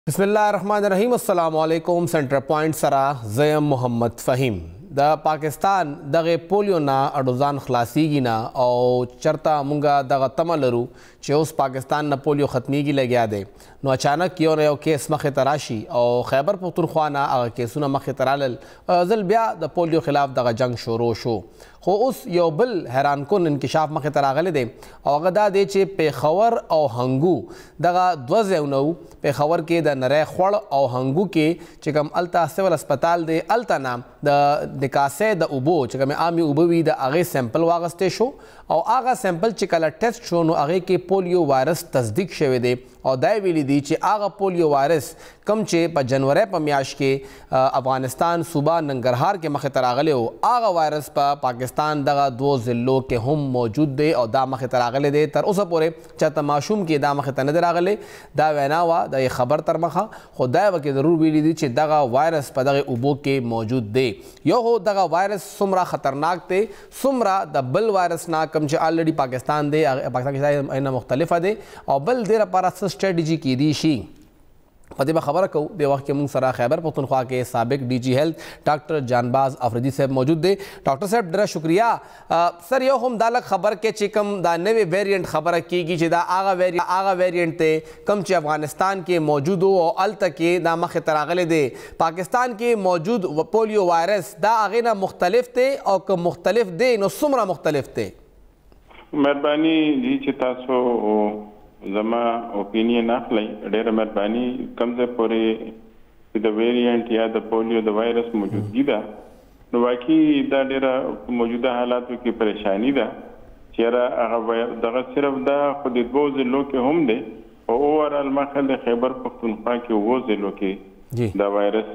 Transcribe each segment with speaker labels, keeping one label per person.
Speaker 1: بسم الله الرحمن الرحیم. السلام علیکم. سنټر پوینټ سره زیم محمد فهیم. د پاکستان دغه پولیو نه اډوزان خلاصيږي نه او چرته مونږه دغه تمه لرو چې اوس پاکستان نه پولیو ختميږي لګیا دی. نو اچانک یو کیس مخې ته راشي او خیبر پختونخوا نه هغه کیسونه مخې ته رالل ځل بیا د پولیو خلاف دغه جنگ شروع شو. خو اوس یو بل حیران کن انکشاف مخې ته راغلی دی او هغه دا دی چې پیښور او هنګو دغه دوه ځایونه وو. پیښور کې د نری خوړ او هنګو کې چې کوم الته سیول هسپتال دی الته نه د کاسې د اوبو چې کومې عامې اوبه وي د هغې سیمپل واغستی شو او هغه سیمپل چې کله ټیسټ شو نو هغې کې پولیو وایرس تصدیق شوی دی او دا ویلي دي چې هغه پولیو وایرس کم چې په جنوري په میاشت کې افغانستان صوبه ننګرهار کې مخې ته راغلی و هغه وایرس په پاکستان دغه دوو ضلعو کې هم موجود دی او دا مخې ته راغلی دی. تر اوسه پورې چاته ماشوم کې دا مخې ته نه دی راغلی. دا وینا وه د خبر تر مخه خو دا وکې ضرور ویلي دي چې دغه وایرس په دغه اوبو کې موجود دی. یو خو دغه وایرس څومره خطرناک دی څومره د بل وایرس نه کوم چې الریډي پاکستان دی پاکستان کې مختلفه دی او بل دې لپاره څه سټریټجي کیدی شي په دې به خبره کوو. د وخت کې موږ سره خیبر پختونخوا کې سابق ډي جي هیلث ډاکټر جانباز افریدي صاحب موجود دی. ډاکټر صاحب ډېره شکریه. سر یو هم دا لږ خبر کې چې کوم دا نوی ویریئنټ خبره کیږي چې دا هغه ویریئنټ دی کوم چې افغانستان کې موجود او الته کې دا مخې ته راغلی دی. پاکستان کې موجود پولیو وایرس دا هغې نه مختلف دی او که مختلف دی نو څومره مختلف دی؟
Speaker 2: مهرباني دي چې تاسو زما اوپینین اخلئ. ډېره مهرباني کوم ځای پورې چې د ویریانټ یا د پولیو د وایرس موجودګي ده نو واقعي دا ډېره موجوده حالاتو کې پریشاني ده چې یاره هغه دغه صرف دا خو د دوو ضلعو کې هم دی او اوورال مخل د خیبر پختونخوا کې اووه ضلعو کې دا وایرس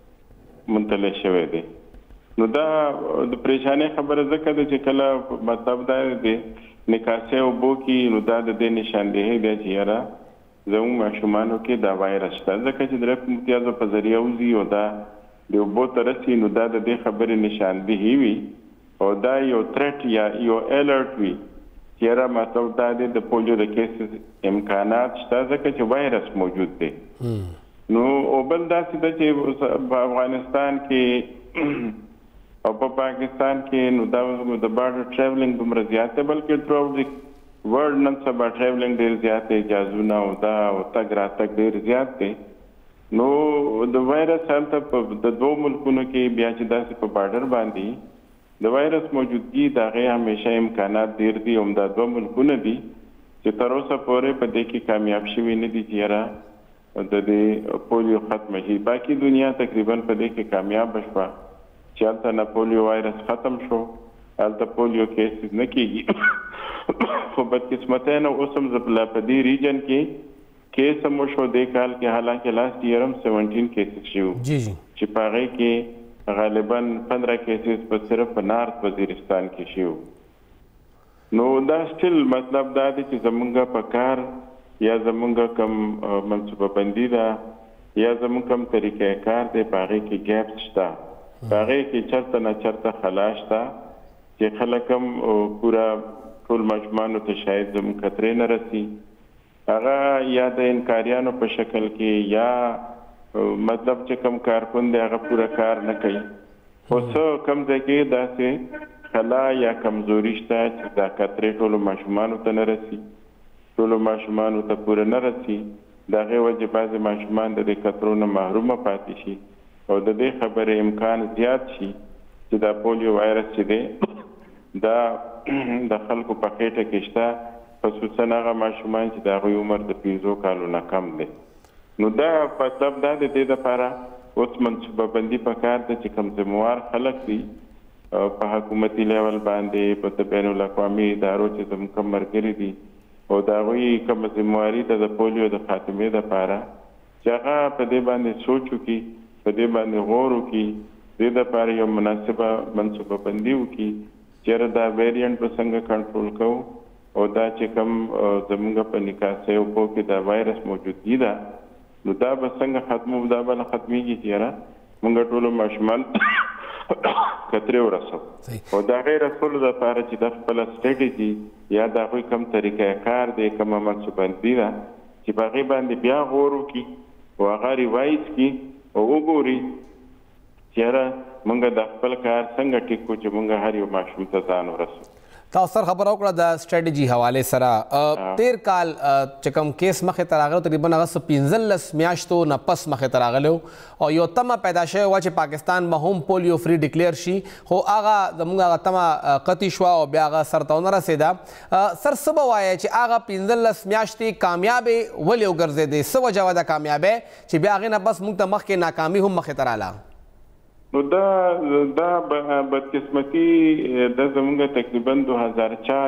Speaker 2: منتقل شوی دی. نو دا د پریشانۍ خبره ځکه ده چې کله مطلب دا دی نکاسې اوبو کې نو دا د دې نشاندهي دی چې یاره زموږ ماشومانو کې دا وایرس شته ځکه چې د رب امتیازو په ذریعه وځي او دا د اوبو ته رسي نو دا د دې خبرې نشاندهي وي او دا یو تھریټ یا یو الرټ وي چې یاره مطلب دا دی د پولیو د کیسز امکانات شته ځکه چې وایرس موجود دی. نو او بل داسې ده چې په افغانستان کې او په پاکستان کې نو دا د بارډر ټریولینګ دومره زیات دی بلکې تھرو د ورلډ نن سبا ټریولینګ ډېر زیات دی جازونه او دا او تګ راتګ ډېر زیات دی. نو د وایرس هلته د دوو ملکونو کې بیا چې داسې په بارډر باندې د وایرس موجودګي د هغې همیشه امکانات ډېر دي. همدا دوه ملکونه دي چې تر اوسه پورې په دې کې کامیاب شوي نه دي چې یاره د دې پولیو ختمه شي. باقي دنیا تقریبا په دې کې کامیابه شوه چې هلته نه پولیو وایرس ختم شو هلته پولیو کیسز نه کېږي خو بدقسمتۍ نه اوس هم لا په دې ریجن کې کیس هم وشو دې کال کې حالانکه لاست ایئر هم 17 کیسز شوي چې په هغې کې غالبا 15 کیسز په صرف په نارت وزیرستان کې شوي. نو دا سټیل مطلب دا دی چې زمونږ په کار یا زمونږ کوم منصوبه بندي ده یا زمونږ کوم طریقې کار دی په هغې کې ګیپس شته په هغې کې چرته نه چرته خلا شته چې خلک هم پوره ټول ماشومانو ته شاید زموږ خطرې نه رسي هغه یا د انکاریانو په شکل کې یا مطلب چې کوم کارکن دی هغه پوره کار نه کوي. خو څه کوم ځای کې داسې خلا یا کمزوري شته چې دا خطرې ټولو ماشومانو ته نه رسي ټولو ماشومانو ته پوره نه رسي د هغې وجې بعضې ماشومان د دې خطرو نه محرومه پاتې شي او د دې خبرې امکان زیات شي چې دا پولیو وایرس چې دی دا د خلکو په خېټه کې شته خصوصا هغه ماشومان چې د هغوی عمر د 15 کالو نه کم دی. نو دا مطلب دا د دې دپاره اوس منصوبه بندي پکار ده چې کوم ذمهوار خلک دي په حکومتي لیول باندې په بین الاقوامي ادارو چې زموږ کوم ملګري دي او د هغوی کومه ذمهواري ده د پولیو د خاتمې دپاره چې هغه په دې باندې سوچ وکړي په دې باندې غور وکړي دې دپاره یو مناسبه منصوبه بندي وکړي چې دا ویریانټ به څنګه کنټرول کوو او دا چې کوم زموږ په نکاسې اوبو کې دا وایرس موجودګي ده نو دا به څنګه ختمو دا به نه ختمېږي چې یاره موږ ټولو ماشومان خطرې ورسوو او د هغې رسولو دپاره چې دا خپله سټریټجي یا د هغوی کوم طریقه کار دی کومه منصوبه بندي ده چې په هغې باندې بیا غور وکړي او هغه ریوایز کی او وګوري چې یاره موږ د خپل کار څنګه ټیک کو چې موږ هر یو ماشوم ته ځان ورسو.
Speaker 1: تاسو سره خبر وکړه د سټریټجی حواله سره تیر کال چې کوم کیس مخې ته راغلو تقریبا هغه 15 میاشتو نه پس مخې ته راغلو او یو تمه پیدا شوې وه چې پاکستان به هم پولیو فری ډیکلیر شي خو هغه زموږ هغه تمه قطعي شوه او بیا هغه سرته ونه رسېده. سر څه به وایې چې هغه 15 میاشتې کامیابې ولې وګرځېدې؟ څه وجه وه د کامیابۍ چې بیا هغې نه بس موږ ته مخکې ناکامي هم مخې ته راله؟
Speaker 2: نو دا بدقسمتي د زمونږ تقریبا 2004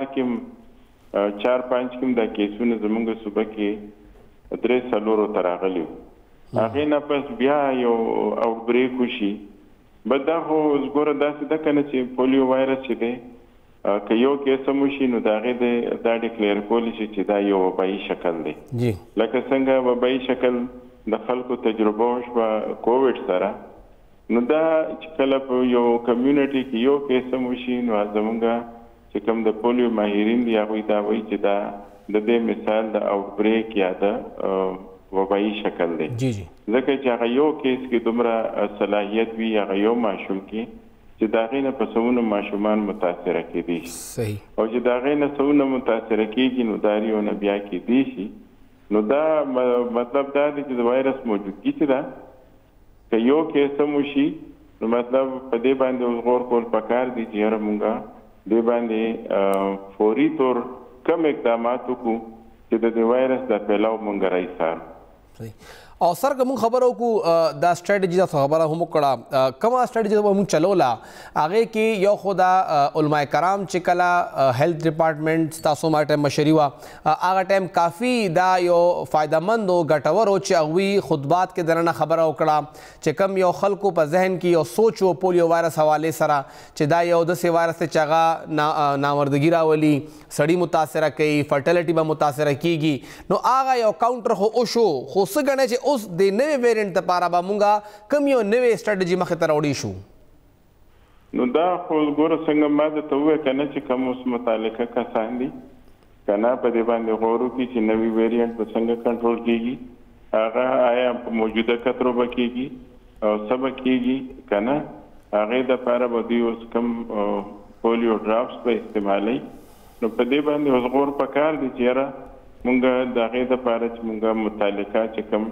Speaker 2: کې 4-5 کې دا کیسونه زمونږ صوبه کې 3-4 ته راغلي هغې نه پس بیا یو آوټ بریک وشي. بد دا خو ګوره داسې ده که نه چې پولیو وایرس چې دی که یو کیس هم وشي نو د هغې دا ډیکلیر کولی شي چې دا یو وبایي شکل دی. لکه څنګه وبایي شکل د خلکو تجربه وشوه کووډ سره نو دا چې کله په یو کمیونټي کې یو کیس هم وشي نو زمونږ چې کوم د پولیو ماهرین دي هغوی دا وایي چې دا د دې مثال د آوټ بریک یا د وبایي شکل دی ځکه چې هغه یو کیس کې دومره صلاحیت وي هغه یو ماشوم کې چې د هغې نه په سوونه ماشومان متاثره کېدی شي او چې د هغې نه سوونه متاثره کېږي نو دا یو نه بیا کېدی شي. نو دا مطلب دا دی چې د وایرس موجودګي چې ده که یو کیس هم وشي نو مطلب په دې باندې اوس غور کول پکار دي چې یاره مونږ دې باندې فوري طور کم اقدامات وکړو چې د دې وایرس د پھیلاو مونږ راایسار.
Speaker 1: او سر که مونږ خبره وکړو دا سټریټجي تاسو خبره هم وکړه کومه سټریټجي به مونږ چلوله هغې کې یو خو دا علما کرام چې کله هیلث ډپارټمنټ تاسو ما ټایم مشري وه هغه ټایم کافي دا یو فایدهمند او ګټور و چې هغوی خطبات کې دننه خبره وکړه چې کم یو خلکو په ذهن کې یو سوچ و پولیو وایرس حوالې سره چې دا یو داسې وایرس دی چې هغه نامردګي راولي سړي متاثره کوي فرټیلیټي به متاثره کیږي نو هغه یو کاونټر خو وشو خو څه ګڼئ چې اوس د نوې ویرینټ دپاره به مونږه کوم یو نوې سټریټجي مخې ته راوړی شو؟
Speaker 2: نو دا خو ګوره څنګه ما درته وویل که نه چې کوم اوس متعلقه کسان دي که نه په دې باندې غور وکړي چې نوي ویرینټ به څنګه کنټرول کېږي هغه آیا په موجوده کترو به کېږي او څه به کېږي که نه هغې دپاره به دوی اوس کوم پولیو ډراپس به استعمالوي نو په دې باندې اوس غور پکار دي چې یاره مونږ د هغې دپاره چې مونږ متعلقه چې کوم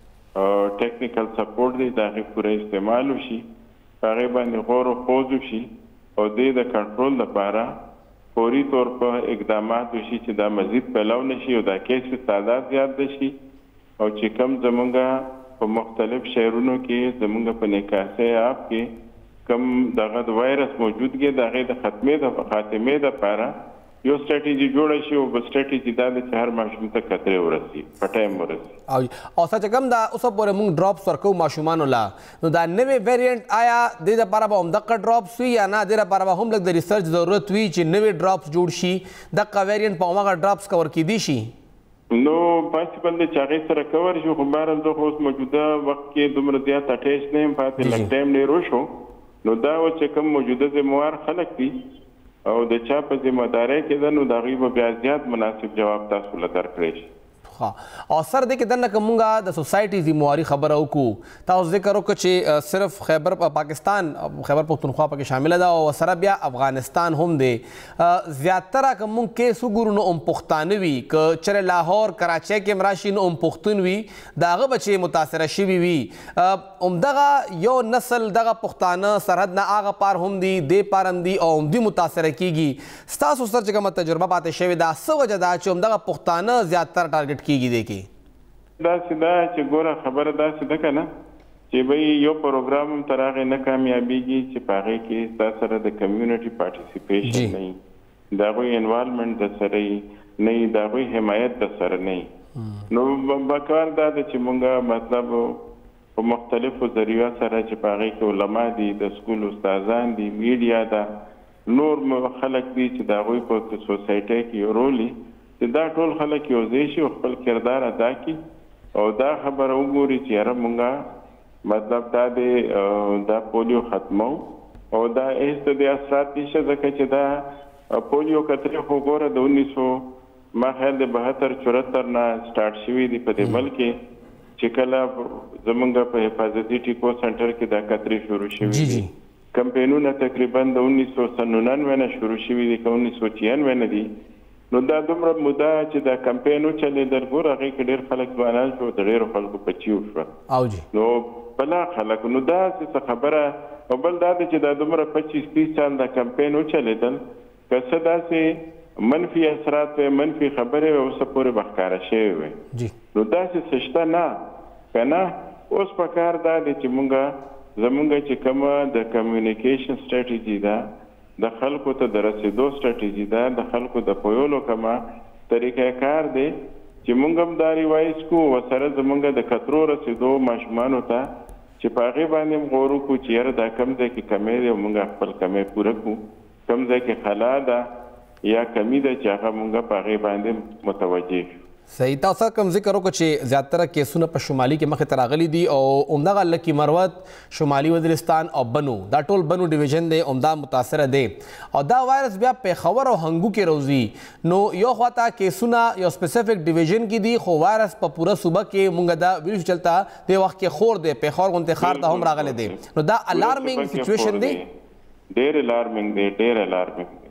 Speaker 2: ټیکنیکل سپورټ دی د هغې پوره استعمال وشي په هغې باندې غور و خوض وشي او دې د کنټرول لپاره فوري طور په اقدامات وشي چې دا مزید پھیلاو نشي او دا کیس تعداد زیات نشي او چې کوم زمونږ په مختلف شهرونو کې زمونږ په نکاسۍ آپ کې کوم دغه د وایرس موجودګي د هغې د خاتمې دپاره یو سټریټجي جوړه شي او بل سټریټجي دا ده چې هر ماشوم ته کترې ورسي په ټایم ورسي.
Speaker 1: او څه چې کوم دا اوسه پورې موږ ډراپس ورکوو ماشومانو له نو دا نوې ویریانټ آیا دې دپاره به همدغه ډراپس وي یا نه دې دپاره به هم لږ د ریسرچ ضرورت وي چې نوې ډراپس جوړ شي دغه ویریانټ په همغه ډراپس کور کیدی شي؟
Speaker 2: نو پاسبل دی چې هغې سره کور شي خو بهرحال زه خو اوس موجوده وخت کې دومره زیات اټیچ نه یم پاتې لږ ټایم ډېر وشو نو دا اوس چې کوم موجوده ذموار خلک دي او د چا په ذمہدارۍ کې ده نو د هغوی به بیا زیات مناسب جواب تاسو له درکړی شي.
Speaker 1: او سر دې کې دننه که مونږ د سوسایټي ذمواري خبره وکړو تاسو ذکر وکړه چې صرف خیبر پاکستان خیبر پښتونخوا پکې شامله ده او سره بیا افغانستان هم دی زیاتره که مونږ کیس وګورو نو پښتانه وي که چېرې لاهور کراچۍ کې هم راشي نو پښتون وي د هغه بچې متاثره شوي وي همدغه یو نسل دغه پښتانه سرحد نه هغه پار هم دي دې پار هم دي او همدوی متاثره کیږي ستاسو سره چې کومه تجربه پاتې شوې ده څه وجه ده چې همدغه پښتانه زیاتره ټارګټ کیږي دی کې؟
Speaker 2: داسې ده چې ګوره خبره داسې ده که نه چې به یو پروګرام هم تر هغې نه کامیابېږي چې په هغې کې ستا سره د کمیونټي پارټیسپیشن نه وي د هغوی انوالمنټ در سره وي نه وي د هغوی حمایت در سره نه وي نو پکار دا ده چې مونږ مطلب په مختلفو ذریعو سره چې په هغې کې علما دي د سکول استادان دي میډیا ده نور خلک دي چې د هغوی په سوسایټۍ کې یو رول وي چې دا ټول خلک یو ځای شي او خپل کردار ادا کړي او دا خبره وګوري چې یاره مونږه مطلب دا دی دا پولیو ختمو او دا هېڅ د دې اثرات نشته ځکه چې دا پولیو کترې خو ګوره د 1900 ما خیال د 72-74 نه سټارټ شوي دي په دې ملک کې چې کله زمونږ په حفاظتي ټیکو سنټر کې دا کترې شروع شوې دي کمپینونه تقریبا د 1999 نه شروع شوي دي که 1996 نه دي نو دا دومره موده چې دا کمپین وچلېدل ګوره هغې کې ډېر خلک ځوانان شو د ډېرو خلکو بچي وشوه نو بلا خلک نو دا څه خبره او بل دا دی چې دا دومره 25-30 سال دا کمپین وچلېدل که څه داسې منفي اثرات وی منفي خبرې وی اوسه پورې به ښکاره شوې وی نو داسې څه شته نه که نه اوس په کار دا دی چې زمونږ چې کومه د کمیونیکیشن سټریټیجي ده د خلکو ته د رسېدو سټریټیجي ده د خلکو د پویولو کومه طریقه کار دی چې مونږ هم دا ریوایز کوو ورسره زمونږ د کترو رسېدو ماشومانو ته چې په هغې باندې هم غور وکړو چې یاره دا کوم ځای کې کمی دی او مونږ خپل کمی پوره کړو کوم ځای کې خلا ده یا کمی ده چې هغه مونږ په هغې باندې متوجه شو
Speaker 1: صحیح تاسو کوم ذکر وکړو چې زیاتره کیسونه په شمالي کې مخې ته راغلي دي او همدغه لکي مروت شمالي وزیرستان او بنو دا ټول بنو ډیویژن دی همدا متاثره دی او دا وایرس بیا پېښور او هنګو کې روزي نو یو خواته کیسونه یو سپیسیفک ډیویژن کې دي خو وایرس په پوره صوبه کې مونږ دا ویروس چلتا د وخت کې خور دی پېښور غونډې ښار ته هم راغلی دی نو دا الارمینګ سچویشن دی
Speaker 2: ډېر الارمینګ دی ډېر الارمینګ دی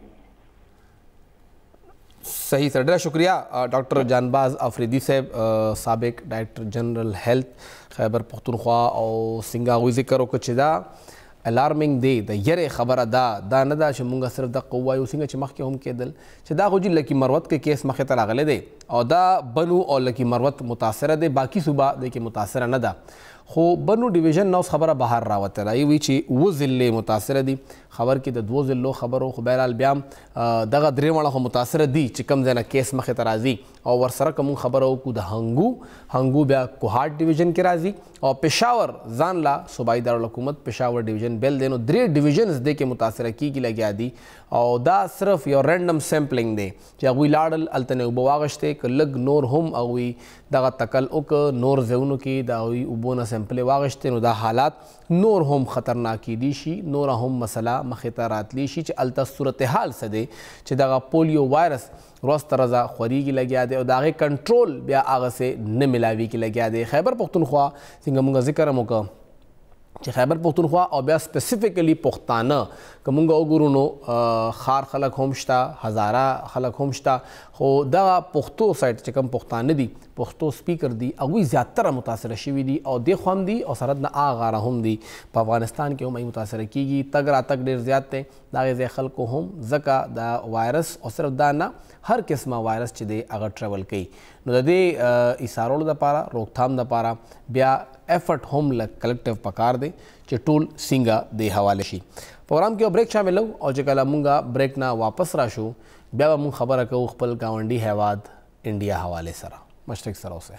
Speaker 1: صحیح سر ډېره شکریہ ډاکټر جانباز افریدي صاحب سابق ډایرکټر جنرل هیلث خیبر پختونخوا او څنګه هغوی ذکر وکړو چې دا الارمینګ دی د یرې خبره دا نه ده چې مونږ صرف دقه ووایو څنګه چې مخکې هم کېدل چې دا خو جي لکي مروت کې کیس مخې ته راغلی دی او دا بنو او لکي مروت متاثره دی باقي صوبه دی کې متاثره نه ده خو بنو ډیویژن نه اوس خبره بهر راوتله وی چې 2 ضلعې متاثره دي خبر کې د 2 ضلعو خبرو خو بهرحال بیا دغه 3 وړه خو متاثره دي چې کوم ځای نه کیس مخې ته راځي او ورسره که مونږ خبره وکړو د هنګو بیا کوهاټ ډیویژن کې راځي او پېښور ځان لا صوبایي دارالحکومت پېښور ډیویژن بیل دی نو 3 ډیویژنز دی کې متاثره کیږي لګیا دي او دا صرف یو رینډم سیمپلنګ دی چې هغوی لاړل هلته نه اوبه واغشتې که لږ نور هم هغوی دغه تکل وکړه نور ځایونو کې د هغوی اوبو نه سیمپلې واغشتې نو دا حالات نور هم خطرناک کیدی شي نوره هم مسله مخې ته راتلی شي چې هلته صورتحال څه دی چې دغه پولیو وایرس ورځ تر ورځه خورېږي لګیا دی او د هغې کنټرول بیا هغسې نه میلاویږي لګیا دی خیبر پښتونخوا څنګه مونږ ذکر هم وکړه چې خیبر پښتونخوا او بیا سپیسیفیکلی پښتانه که مونږ وګورو نو ښار خلک هم شته هزاره خلک هم شته خو دغه پښتو سایډ چې کوم پښتانه دي پښتو سپیکر دي هغوی زیاتره متاثره شوي دي او دې خوا هم دي او سره نه هغه هم دي په افغانستان کې هم متاثره کیږي تګ راتګ ډېر زیات دی د هغې ځای خلکو هم ځکه د وایرس او صرف دا نه هر قسمه وایرس چې دی هغه ټریول کوي نو د دې ایثارولو دپاره روکتھام دپاره بیا ایفرټ هم لږ کلیکټیو پکار دی چې ټول څنګه د حواله شي پروګرام کې یو بریک شاملو او چې کله مونږ بریک نه واپس راشو بیا به مونږ خبره کوو خپل ګاونډي هیواد انډیا حوالې سره مشرق سره اوسئ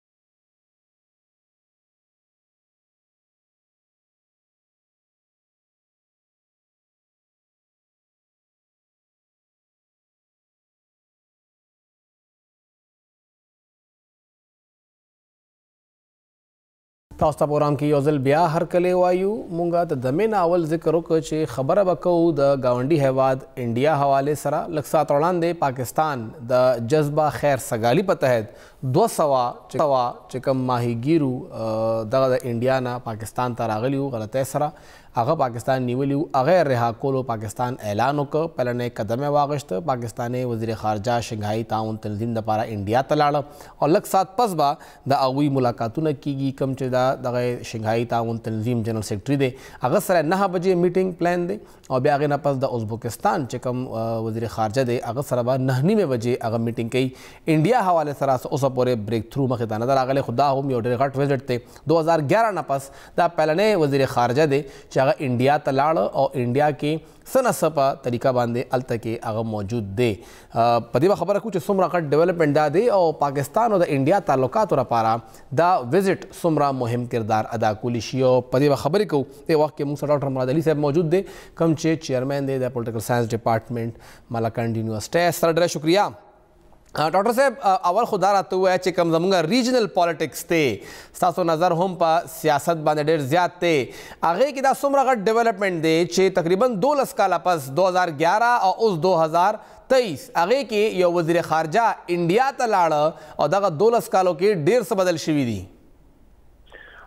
Speaker 1: تاسو ته پروګرام کې یو ځل بیا هرکلی وایو مونږ د دمې نه اول ذکر وکړو چې خبره به کوو د ګاونډي هیواد انډیا حوالې سره لږ ساعت وړاندې پاکستان د جذبه خیر سګالي په تحت 200 چې کوم ماهیګیرو دغه د انډیا نه پاکستان ته راغلي وو غلطۍ سره هغه پاکستان نیولی وو هغه رها کولو پاکستان اعلان وکړ پلنې قدم یې واغشته پاکستاني وزیر خارجه شنګهائی تعاون تنظیم دپاره انډیا ته لاړه او لږ ساعت پس به د هغوی ملاقاتونه کیږي کوم چې دغه شنګهائی تعاون تنظیم جنرل سیکرټري دی هغه سره 9 بجې میټینګ پلان دی او بیا هغې نه پس د ازبکستان چې کوم وزیر خارجه دی هغه سره به 9:30 بجې هغه میټینګ کوي انډیا حوالې سره اوسه پورې بریک تھرو مخې ته نه ده راغلی خو دا هم یو ډېر غټ ویزټ دی 2011 نه پس دا پهلنی وزیر خارجه دی چې هغه انډیا ته لاړه او انډیا کې څه نه څه په طریقه باندې هلته کې هغه موجود دی په دې به خبره کوو چې څومره غټ ډیولپمنټ دا دی او پاکستان او د انډیا تعلقاتو لپاره دا وزټ څومره مهم کردار ادا کولی شي او په دې به خبرې کوو دې وخت کې موږ سره ډاکټر مراد علي صاحب موجود دی کوم چې چیئرمین دی د پولیټیکل ساینس ډپارټمنټ مالاکنډ یونیورسټۍ سره ډېره شکریه ډاکټر صاحب اول خو دا راته ووایه چې کوم زموږ ریجنل پالیټکس دی ستاسو نظر هم په سیاست باندې ډېر زیات دی هغې کې دا څومره غټ ډیولپمنټ دی چې تقریبا 12 کاله پس 2011 او اوس 2023 هغې کې یو وزیر خارجه انډیا ته لاړه او دغه 12 کالو کې ډېر څه بدل شوي دي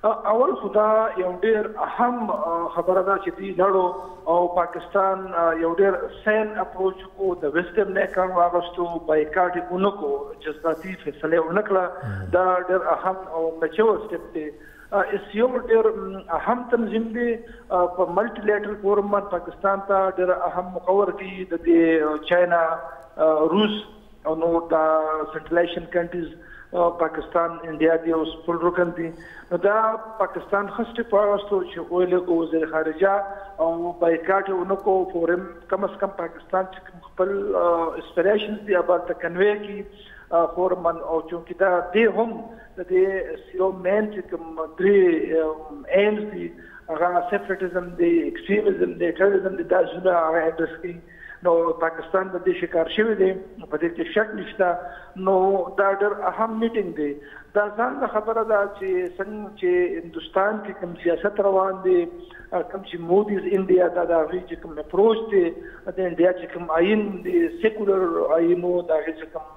Speaker 3: اول خدا یو ډیر اهم خبره ده چې دی لړو او پاکستان یو ډیر سین اپروچ کو د ویسټرن نه کار واغستو بایکاټ اونکو جذباتي فیصله ونکړه دا ډیر اهم او مچور سټپ دی اس یو ډیر اهم تنظیم دی په ملټي لیټرل فورم باندې پاکستان ته ډیر اهم مقور کی د چاینا روس او نو دا سنټرل ایشین کنټریز پاکستان انډیا دی اوس فل رکن دي دا پاکستان خسته پاوستو چې ویل وزیر خارجه او بایکاټ اونکو فورم کم از کم پاکستان چې خپل اسپیریشنز دی ابل ته کنوي کی فورم او چونکی دا دی هم د سیرو مین چې کوم درې ایمز دي هغه سیپریټیزم دی ایکستریمزم دی ټیرریزم دی دا څه هغه اډرس کی نو پاکستان د دې شکار شوی دی په دې کې شک نشته نو دا ډېر اهم میټینګ دی دا ځان خبره ده چې څنګه چې هندستان کې کوم سیاست روان دي کوم چې مودیز انډیا دا چې کوم اپروچ دی د انډیا چې کوم آئین دی سیکولر آئینو دا چې کوم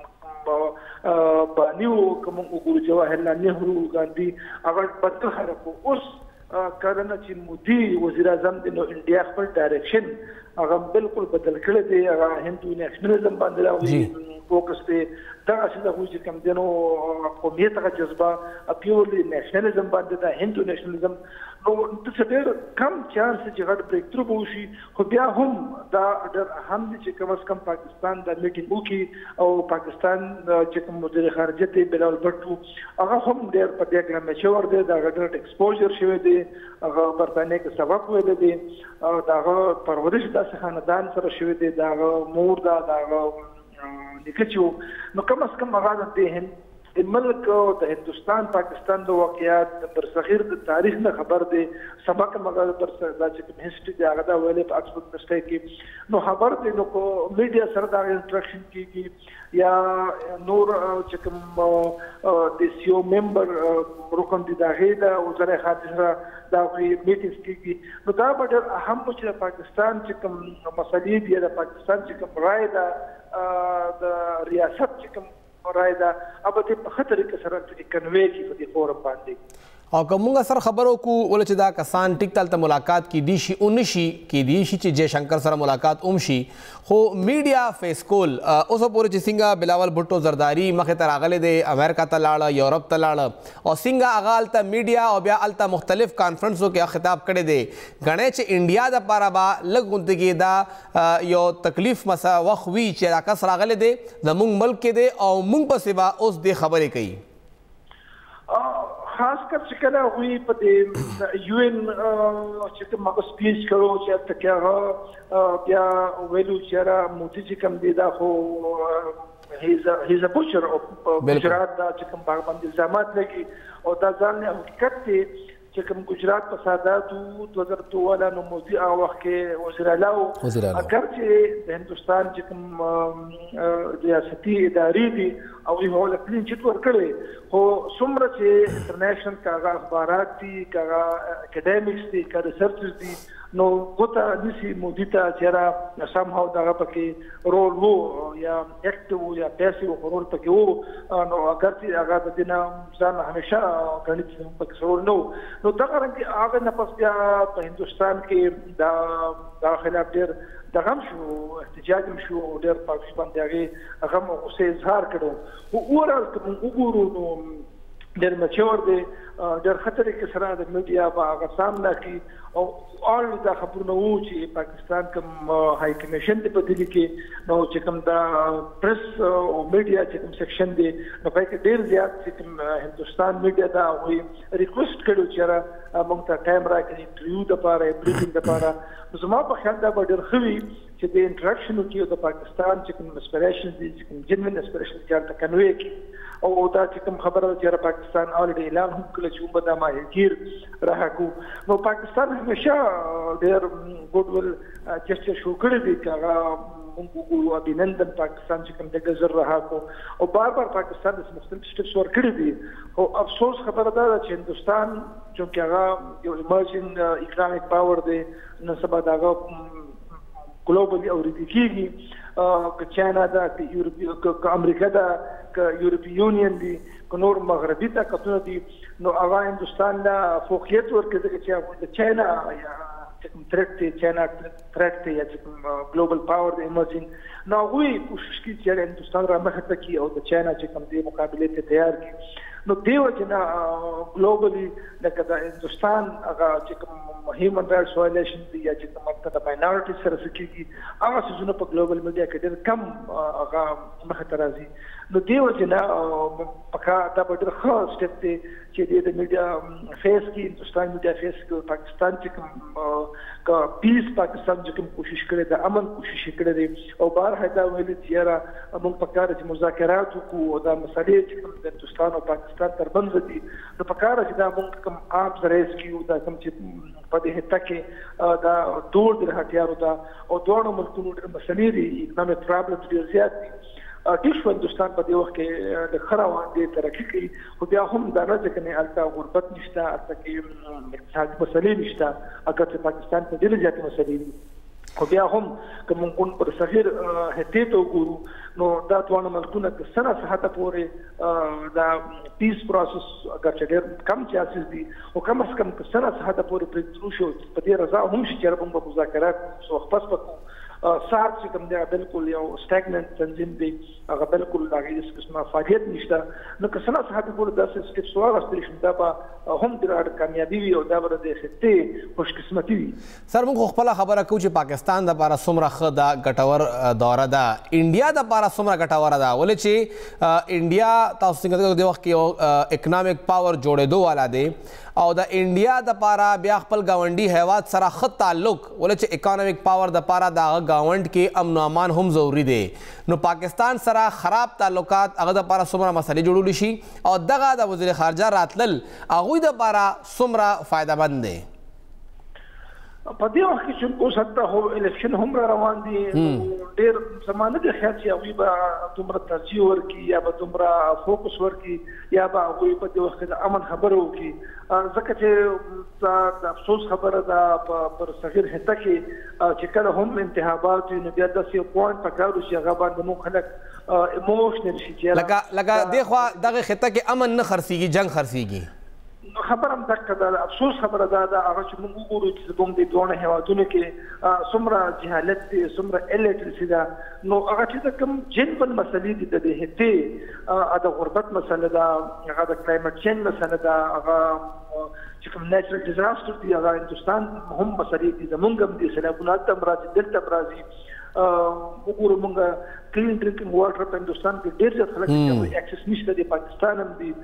Speaker 3: بانیو کوم وګورو جواهرلال نهرو ګاندھی هغه بدل حرکو اوس کارنه چې مودي وزیر اعظم د انډیا خپل ډایرکشن هغه بالکل بدل کړی دی هغه هندو نیشنلزم باندې راوړي فوکس دی دا چې کوم دینو قومیت هغه جذبه پیورلی نیشنلزم باندې دا هندو نیشنلزم نو څه ډېر کم چانس چې غټ بریک تھرو وشي خو بیا هم دا ډېر اهم دي چې کم از کم پاکستان د میټینګ وکړي او پاکستان چې کوم وزیر خارجه دی بلال بټو هغه هم ډېر په دې کې مشور دی دا ډېر ایکسپوژر شوی دی هغه برتانیې کې سبق ویل دی او دا پرورش داسې خاندان سره شوی دی دا مور دا نکچو نو کم از کم هغه د ملک د هندستان پاکستان د واقعیات د برصغیر د تاریخ نه خبر دی سبق مګر پر دا چې کوم هیستوري دی هغه دا ویلې په اکسفورد یونیورسيټي کې نو خبر دی نو کو میډیا سره دا انټریکشن کیږي یا نور چې کوم د سیو ممبر رکن دي دا غیدا وزیر خارجه دا میټینګز کیږي نو دا ډېر اهم چې پاکستان چې کوم مسلې دی د پاکستان چې کوم رائے دا د ریاست چې کوم رائے دا اب په خطر کې سره کنوي کی په دې فورم باندې
Speaker 1: او کومه سره خبرو کو ول چې دا کسان ټیک تل ته ملاقات کی دي شي اونشي کی دي شي چې جے شنکر سره ملاقات اومشي خو میډیا فیس کول اوس پورې چې څنګه بلاول بھټو زرداری مخه تر اغله د امریکا ته لاړه یورپ ته لاړه او څنګه اغال ته میډیا او بیا الته مختلف کانفرنسو کې خطاب کړي دي غنې چې انډیا د پاره با لګونتګي دا یو تکلیف مسا وخوي چې راکس راغله دي زمونږ ملک کې دي او مونږ په سبا اوس د خبرې کوي
Speaker 3: خاص کر چې کله وی په دې یو ان چې کوم هغه سپیچ کړو چې تکه بیا ویلو چې را مودي چې کوم دی دا خو هیز ا بوچر او گجرات دا چې کوم باندې الزامات لګي او دا ځان نه حقیقت دی چې کوم گجرات په ساداتو 2012 نو مودي هغه وخت کې وزیر اعلی اگر چې د هندستان چې کوم ریاستي ادارې دي او یو لکلین چې ورکړي خو څومره چې انټرنیشنل کاغه اخبارات دي کاغه اکیډمیکس دي کاغه ریسرچز دي نو کوته نسی مودي ته چیرې سم هاو دغه پکې رول وو یا اکټیو یا پیسیو رول پکې وو نو اگر چې هغه د دینه ځان همیشه غنیت پکې رول نو دا څنګه هغه نه پس بیا په هندستان کې دا خلاف ډېر دغم شو احتجاج شو ډېر پاکستان دغه هغه اوسه اظهار کړو او اورال کوم وګورو نو ډېر مچور دی ډېر خطرې کې سره د میډیا په هغه سامنا کې او اول دا خبرونه وو چې پاکستان کوم هاي کمیشن دی په دلی کې نو چې کوم دا پریس او میډیا چې کوم سیکشن دی نو په کې ډېر زیات چې کوم هندستان میډیا دا وی ریکوست کړو چې را موږ ته ټایم راکړي انټرویو د پاره بریفینګ د پاره زما په خیال دا ډېر خوي چې د انټریکشن کې د پاکستان چې کوم اسپیریشن دي چې کوم جنوین اسپیریشن چې تا کنوي او دا چې کوم خبره چې پاکستان اورډي اعلان هم کړی چې وبدا ماهیگیر راهکو نو پاکستان همیشه ډېر ګډول چرچ شو کړی دی کاغه موږ ابینندن پاکستان چې کوم د غزر راهکو او بار بار پاکستان د مختلف سټیپس ور کړی دي او افسوس خبره ده چې هندستان چې هغه یو ایمرجنګ اکونومیک پاور دی نو سبا داغه ګلوبالي اوریدل که چاینا دا که امریکا دا که یورپی یونین دی که نور مغربي طاقتونه دي نو هغه هندوستان له فوقیت ورکړي چې هغه د چاینا چې کوم تھریټ دی یا چې کوم ګلوبل پاور دی ایمرجنګ نو هغوی کوشش کوي چې هندوستان را مخې ته کړي او د چاینا چې کوم دی مقابلې ته تیار کړي. نو دیو چې نه ګلوبلی لکه د هندوستان هغه چې کوم هیومن رایټس وایلیشن دی یا چې کوم د ماینورټي سره سکیږي هغه څه په ګلوبل میډیا کې ډېر کم هغه مخې ته راځي. نو دیو چې نه پکا دا به ډېر ښه سټپ دی چې د میډیا فیس کې هندوستان میډیا فیس کې پاکستان چې کوم پیس پاکستان چې کوم کوشش کړي د امن کوشش کړي دی او بهر دا ویلي چې را موږ پکاره چې مذاکرات وکړو او دا مسلې چې کوم د هندوستان او پاکستان ترمنځ دي نو پکاره چې دا موږ کوم عام ریس کیو دا کوم چې په دې هټه کې دا دور د هټیارو دا او دوه ملکونو د مسلې دي اکونومیک پرابلم ډېر زیات دي. ټیک شو هندوستان په دې وخت کې د خروان دي ترقی کوي خو بیا هم دا نه ځکه نه الته غربت نشته الته کې اقتصادي مسلې نشته اګر چې پاکستان په ډېر زیات مسلې دي خو بیا هم که موږ پر صغیر هټې ته وګورو نو دا ټول ملکونه که سره صحته پورې دا پیس پروسس اګر چې ډېر کم چانسز دي او کم از کم که سره صحته پورې پرې شو په دې رضا هم شي چې موږ په مذاکرات سو خپل وکړو. سار چې کوم دی بالکل یو سټاګننت تنظیم دی هغه بالکل هغه هیڅ قسمه فعالیت نشته نو که څنګه صحت پورې داسې سټیپس واغستل شي دا به هم ډېره کامیابي وي او دا به د خطې خوش قسمتي وي.
Speaker 1: سر موږ خپله خبره کوو چې پاکستان دپاره څومره ښه ده ګټور دوره ده انډیا دپاره څومره ګټوره ده ولې چې انډیا تاسو څنګه د دې وخت کې یو اکنامک پاور جوړېدو والا دی او د انډیا دپاره بیا خپل ګاونډي هیواد سره ښه تعلق ولې چې اکانومیک پاور دپاره د هغه ګاونډ کې امن و امان هم ضروري دی نو پاکستان سره خراب تعلقات هغه دپاره څومره مسلې جوړولی شي او دغه د وزیر خارجه راتلل هغوی دپاره څومره فایده مند دی.
Speaker 3: په دې وخت کې چې اوس حتی هو الیکشن هم را روان دي ډېر زمانه د خیال چې هغوی به دومره ترجیح ورکړي یا به دومره فوکس ورکړي یا به هغوی په دې وخت کې د امن خبره وکړي ځکه چې د افسوس خبره ده پر صغیر هټه کې چې کله هم انتخابات وي نو بیا داسې یو پوینټ پکار وي چې هغه باندې موږ خلک ایموشنل شي چې
Speaker 1: لکه دې خوا دغه خطه کې امن نه خرڅېږي جنګ خرڅېږي.
Speaker 3: خبر هم دغه ده افسوس خبره ده هغه چې موږ وګورو چې زموږ د دوه هیوادونو کې څومره جهالت دی څومره الیټرسي ده نو هغه چې کوم جنبل مسلې دي د دې هټې د غربت مسله ده هغه د کلایمټ چینج مسله ده هغه چې کوم نیچرل ډیزاستر دی هغه هندوستان هم مسلې دي زموږ هم دي سیلابونه هم راځي دلته هم راځي وګورو موږ کلین ډرینکینګ واټر په هندوستان کې ډېر زیات خلک ته اکسس نشته دی پاکستان هم دی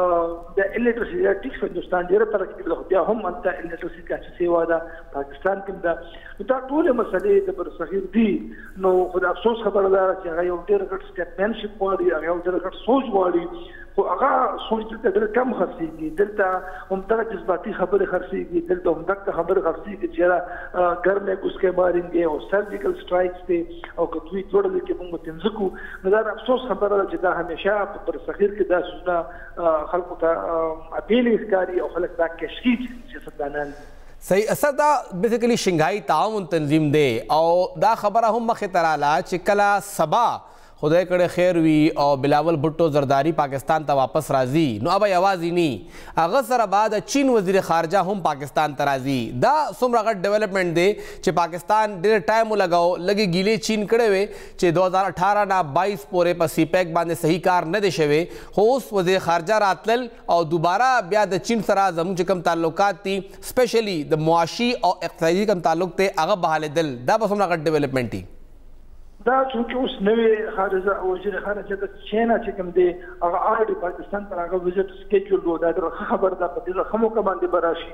Speaker 3: د الیټرسي یا ټیک هندوستان ډېره ترقي کړې بیا هم هلته الیټرسي کې سیوا ده پاکستان کې ده دا ټولې مسلې د برصغیر دي نو خو د افسوس خبره ده چې هغه یو ډېر غټ سټیټمنټشپ غواړي هغه یو ډېر غټ سوچ غواړي خو هغه سوچ دلته ډېر کم خرڅېږي دلته همدغه جذباتي خبرې خرڅېږي دلته همدغه خبرې خرڅېږي چې ګرمې ګوسکې مارنګې او سرجیکل سټرایکس دی او که دوی جوړوي کې موږ تنځکو نو دا افسوس خبره ده چې دا همیشه په برصغیر کې دا سوزونه خلکو ته اپیل ښکاري او خلک دا کشکي سیاستدانان
Speaker 1: صحیح اصل دا بیسیکلی شنګھائی تعاون تنظیم دی او دا خبره هم مخې ته راله چې کله سبا خدای کړه خیر وي او بلاول بھٹو زرداری پاکستان ته واپس راځي نو ابا یوازې نی هغه سره بعد چین وزیر خارجه هم پاکستان ته راځي دا څومره غټ ډیولپمنٹ دی چې پاکستان ډېر ټایم ولګاو لږې ګیلې چین کړی وې چې 2018 نه 22 پورې په سی پیک باندې صحیح کار نه دی شوی خو اوس وزیر خارجه راتلل او دوباره بیا د چین سره زموږ چې کوم تعلقات دي سپیشلی د معاشي او اقتصادي کوم تعلق دی هغه بحالېدل دا به څومره غټ ډیولپمنٹ دی.
Speaker 3: دا چونکې اوس نوې خارجه وزیر خارجه د چینا چې کوم دی هغه آلریډي پاکستان ته هغه وزټ سکیجول و دا ډېره خبره ده په دې ښه موقع باندې به راشي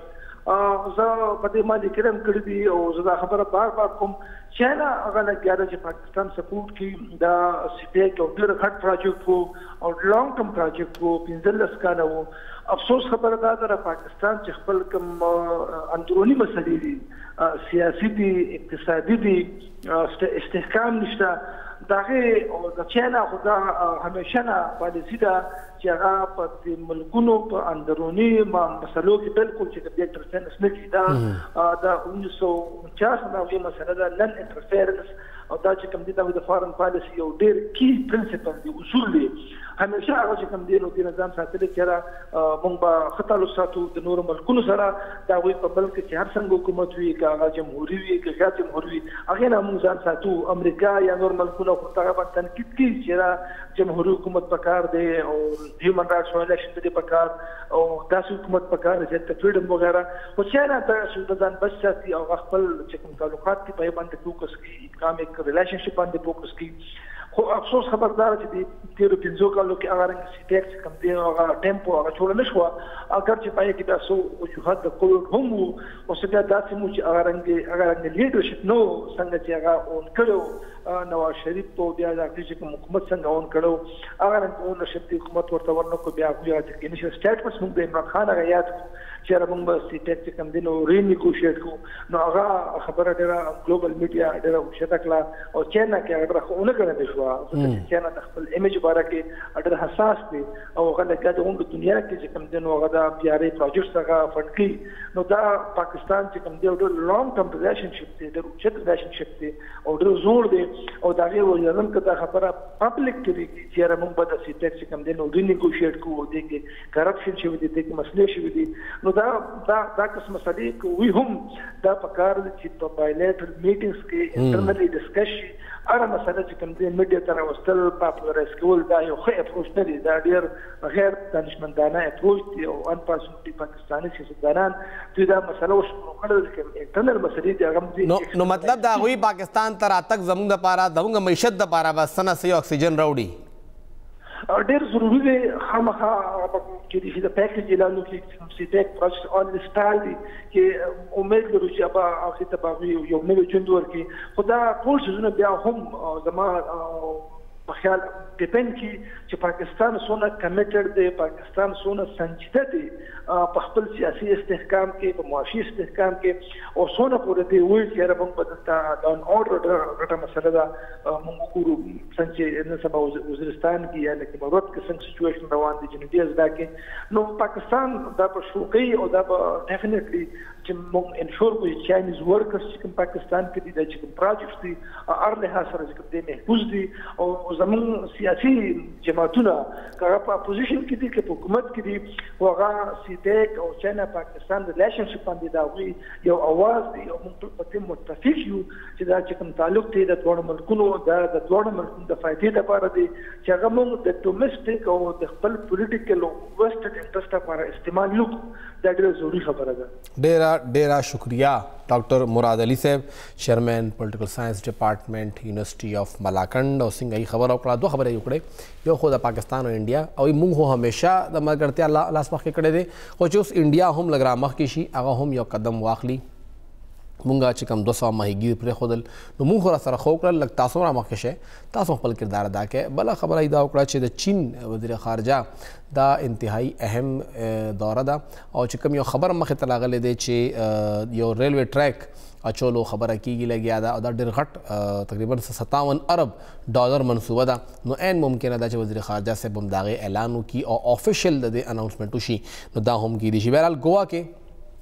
Speaker 3: زه په دې باندې کرم کړی دي او زه دا خبره بار بار کوم چینا هغه لګیا ده چې پاکستان سپورټ کړي دا سپیک یو ډېر غټ پروجیکټ و او لانګ ټرم پروجیکټ و 15 کاله و افسوس خبره دا ده پاکستان چې خپل کوم اندروني مسلې دي سیاسي دي اقتصادي دي استحکام نشته دغه او د چینا خو دا همیشه نه پالیسي ده چې هغه په ملکونو په اندروني مسلو کې بالکل چې د انټرفیرنس نه کړي دا د 1949 مسله ده نن انټرفیرنس او دا چې کوم دي د فارن پالیسي یو ډېر کی پرنسپل دی اصول دی همیشه هغه چې کوم دی نو د نظام ساتل چې موږ به خطر ساتو د نور ملکونو سره دا وی په بل کې چې هر څنګه حکومت وي که هغه جمهوریت وي که غیر جمهوریت وي هغه نه موږ ځان ساتو. امریکا یا نور ملکونه خو هغه باندې تنقید کوي چې جمهوریت حکومت پکار دی او هیومن رائټس وایلیشن دی پکار او داسې حکومت پکار دی چې فریډم وغیرہ خو چې نه دا ځان بچ ساتي او خپل چې کوم تعلقات دي په باندې فوکس کوي اکونومیک ریلیشنشپ باندې فوکس کوي. خو افسوس خبردار چې د تیرو 5 کالو کې هغه رنګ سیټیکس کم دی هغه ټیمپو هغه ټول نشو اگر چې پای کې تاسو وجوهات د کووډ هم او څنګه داسې مو چې هغه رنګ لیډرشپ نو څنګه چې هغه اون کړو نواز شریف په بیا د چې حکومت څنګه اون کړو هغه رنګ اون شپ حکومت ورته ورنکو بیا خو یا چې انیشل سټیټمنټس موږ د عمران خان هغه یاد چې موږ به سیټیکس کم دی نو رینیګوشیټ کو نو هغه خبره ډیره ګلوبال میډیا ډیره شتکلا او چینا کې هغه خونه کړی چې نه د خپل ایمیج باره کې ډېر حساس دي او هغه لکه د دنیا کې چې کوم دی نو هغه د پیاري پروجیکټس هغه فنډ کوي نو دا پاکستان چې کوم دی ډېر لانګ ټرم ریلیشنشپ دی ډېر اوچت ریلیشنشپ دی او ډېر زوړ دی او دا غي ویلم که دا خبره پبلک کې چې موږ به د سیټیکس چې کوم دی نو رینیګوشیټ کوو د کې کرپشن شوی دی د کې مسلې شوی دي نو دا قسم مسلې کوي هم دا پکار چې په بایلیټرل میټینګز کې انټرنلی ډسکس شي هغه مسله چې کوم دی میډیا ته راوستل پاپولرایز کول دا یو ښه اپروچ نه دی دا ډېر غیر دانشمندانه اپروچ دی او ان پاسونټي پاکستاني سیاستدانان دوی دا مسله وشکړل چې انټرنل مسلې دي هغه
Speaker 1: نو مطلب دا غوي پاکستان ته راتګ زموږ دپاره زموږ معیشت دپاره بس څه نه څه اکسیجن راوړي
Speaker 3: ډېر ضروري دی خامخا چې د پیکیج اعلان وکړي سیټیک پروجیکټ آن انسټال دي چې امید لرو چې به هغې ته به یو نوی ژوند ورکړي خو دا ټول څیزونه بیا هم زما په خیال ډیپینډ کي چې پاکستان څونه کمیټډ دی پاکستان څونه سنجیده دی په خپل سیاسي استحکام کې په معاشي استحکام کې او څونه پورې دی وایي چې موږ به دلته ډاون اورډر ګټه مسله ده موږ وګورو څنګه چې نن سبا وزیرستان کې یا لکه مرود کې څنګه سچویشن روان دي جنوبي ازدا کې نو پاکستان دا په شوقي او دا به ډیفینیټلی چې موږ انشور کوو چې چاینیز ورکرز چې کوم پاکستان کې دي چې کوم پروجیکټس دي هر لحاظ سره چې کوم دی محفوظ دي او زموږ سیاسي جماعتونه که هغه په اپوزیشن کې دي که په حکومت کې دي او هغه سیټیک او چاینا پاکستان ریلیشنشپ باندې دا هغوی یو اواز دی او موږ ټول په دې متفق یو چې دا چې کوم تعلق دی د دواړو ملکونو دا د دواړو ملکونو د فایدې لپاره دی چې هغه موږ د ډومسټک او د خپل پولیټیکل او ویسټډ انټرسټ لپاره استعمال یو دا ډېره ضروري خبره ده.
Speaker 1: ډیره شکریہ ډاکټر مراد علي صاحب چیئرمین پولیټیکل ساينس ډپارټمنټ یونیورسيټي اف ملاکنډ او څنګه یې خبره وکړه دوه خبرې وکړې یو خو د پاکستان او انډیا او موږ خو همیشه د ملګرتیا لاس مخکې کړی دی خو چې اوس انډیا هم لږ رامخکې شي هغه هم یو قدم واخلي مونږه چې کوم 200 ماهیګیر پرېښودل نو مونږ خو راسره خو وکړل لږ تاسو هم رامخکې شئ تاسو خپل کردار ادا کړئ بله خبره یې دا وکړه چې د چین وزیر خارجه دا انتهایی اهم دوره ده او چې کوم یو خبر مخې ته راغلی دی چې یو ریلوے ټریک اچولو خبره کیږي لګیا ده او دا ډېر غټ تقریبا 57 ارب ډالر منصوبه ده نو عین ممکنه ده چې وزیر خارجه صاحب هم د هغې اعلان وکړي او آفیشل د دې اناونسمنټ وشي نو دا هم کیدی شي. بهرحال ګوا کې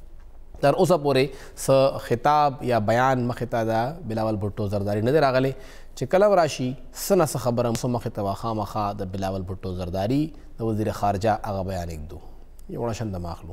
Speaker 1: تر اوسه پورې څه خطاب یا بیان مخې ته د بلاول بھټو زرداري نه دی راغلی چې کله راشي څه نه څه خبره مخې ته به خامخا د بلاول بھټو زرداري د وزیر خارجه هغه بیان ایږدو یو شنده ماخلو.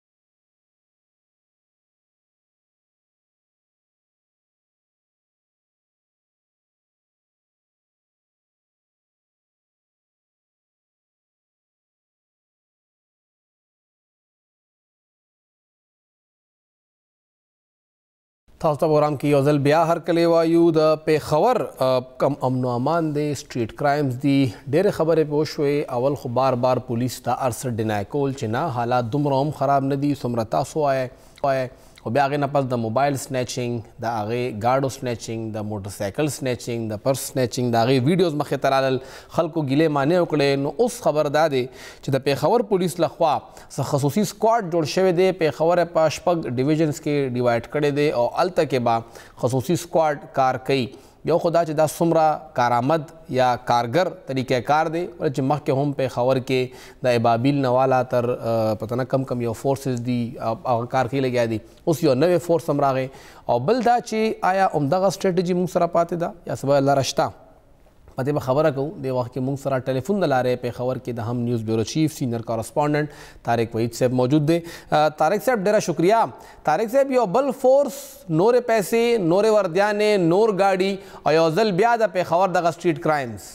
Speaker 1: تاسو ته پروګرام کې یو ځل بیا هرکلی وایو د پیښور کم امن و امان دی سټریټ کرایمز دي ډېرې خبرې پې وشوې اول خو بار بار پولیس ته هر څه ډینای کول چې نه حالات دومره هم خراب نه دي څومره تاسو وایئ خو بیا هغې نه پس د موبایل سنیچنګ د هغې گاډو سنیچنګ د موټرسایکل سنیچنګ د پرس سنیچنګ د هغې ویډیوز مخې ته رالل خلکو ګیلې مانې وکړې نو اوس خبر دا دی چې د پیښور پولیس لخوا څه خصوصي سکواډ جوړ شوی دی پیښور یې په 6 ډیویژنز کې ډیوایډ کړی دی او هلته کې به خصوصي سکواډ کار کوي یو خو دا چې دا څومره کارآمد یا کارګر طریقه کار دی چې مخکې هم پیښور کې د ابابیل نه والا تر پته نه کم یو فورسز دي هغه کار کې لګیا دي اوس یو نوی فورس هم راغی او بل دا چې آیا همدغه سټریټجي موږ سره پاتې ده یا څه به لاره شته پته به خبره کوو د وخت کې مونږ سره ټلیفون د لارې په خبر کې د هم نیوز بیورو چیف سینئر کارسپونډنټ طارق وحید صاحب موجود دی. طارق صاحب ډیره شکریا. طارق صاحب یو بل فورس نور پیسې نور وردیانې نور گاډي او یو ځل بیا د پیښور دغه سټریټ کرایمز.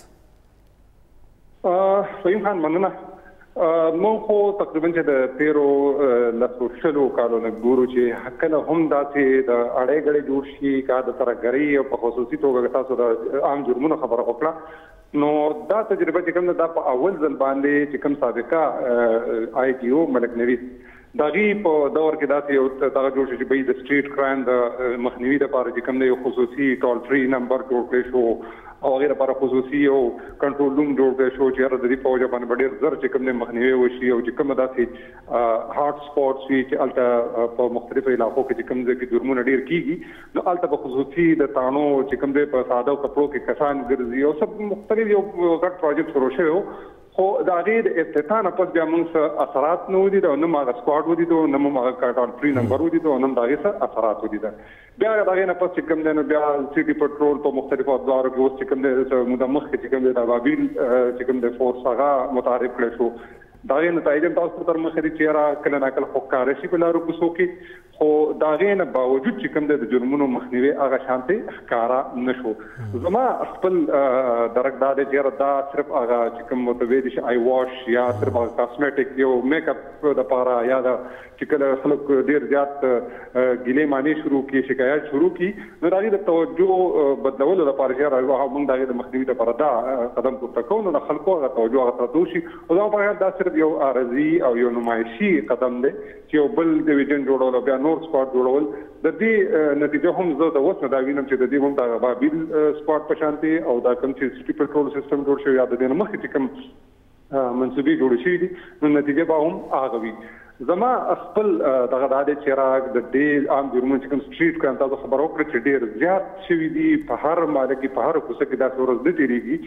Speaker 4: فهیم خان مننه. مو خو تقریبا چې د تیرو لسو شلو کالو نه ګورو چې کله هم داسې د اړې ګړې جوړ شي کا د ترهګرۍ او په خصوصي توګه تاسو د عام جرمونو خبره وکړه نو دا تجربه چې کوم دا په اول ځل باندې چې کوم سابقه آی ټي او ملک نوید دغه په دور کې داسې یو دغه جوړ شو چې به د سټریټ کرایم د مخنیوي لپاره چې کوم یو خصوصي ټول فری نمبر جوړ کړی شو او غیر لپاره خصوصي او کنټرول روم جوړ کړی شو چې د دې په وجه باندې ډېر زر چې کوم مخنیوي وشي او چې کوم داسې هارت سپورټس وي چې الته په مختلفو علاقو کې چې کوم ځای جرمونه ډېر کیږي نو الته په خصوصي د تانو چې کوم ځای په ساده کپړو کې کسان ګرځي او سب مختلف یو غټ پروجیکټ شروع شوی خو د هغې د افتتاح نه پس بیا موږ څه اثرات نه ولیدو او نه مو هغه سکواډ ولیدو نه مو هغه ټول فری نمبر ولیدو او نه د هغې څه اثرات ولیدل. بیا د هغې نه پس چې کوم دی نو بیا سټي پټرول په مختلفو ادوارو کې اوس چې کوم دی موده مخکې چې کوم دی د ابابیل چې کوم دی فورس هغه متعارف کړی شو. د هغې نتایج هم تاسو تر مخې دي چې یاره کله ناکله خو ښکاره شي په لارو کوڅو کې خو د هغې نه باوجود چې کوم دی د جرمونو مخنیوي هغه شانتې ښکاره نه شو. زما خپل درک دا دی چې یاره دا صرف هغه چې کوم ورته ویلی شي آی واش یا صرف هغه کاسمیټک یو میک اپ دپاره یا د چې کله خلک ډېر زیات ګیلې مانې شروع کړي شکایت شروع کړي نو د هغې د توجه بدلولو لپاره چې یاره موږ د هغې د مخنیوي لپاره دا قدم پورته کوو نو د خلکو هغه توجه هغه ته وشي او زما په خیال دا صرف یو عارضي او یو نمایشي قدم دی چې یو بل ډیویژن جوړول او بیا نور سکواډ جوړول د دې نتیجه هم زه د اوس نه دا وینم چې د دې هم د ابابیل سکواډ په شانتې او دا کوم چې سټي پټرول سیستم جوړ شوی یا د دې نه مخکې چې کوم منصوبې جوړې شوي دي نو نتیجه به هم هغه وي. زما خپل دغه د عادت چراغ د دې عام جرمونو چې کوم سټریټ کرایم تاسو خبر وکړه چې ډېر زیات شوي دي په هر محله کې په هر کوڅه کې داسې ورځ نه